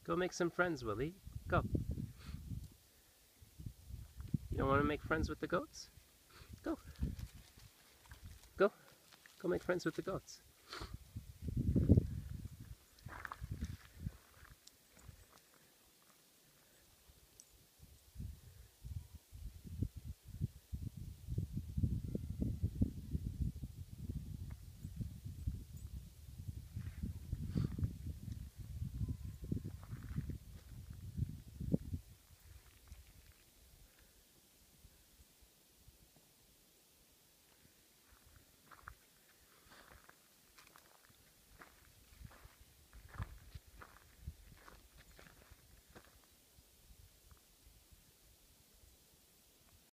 Go make some friends, Willie. Go. You don't want to make friends with the goats? Go. Go. Go make friends with the goats.